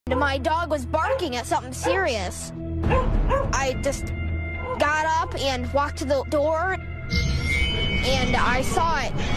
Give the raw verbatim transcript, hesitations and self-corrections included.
My dog was barking at something serious. I just got up and walked to the door, and I saw it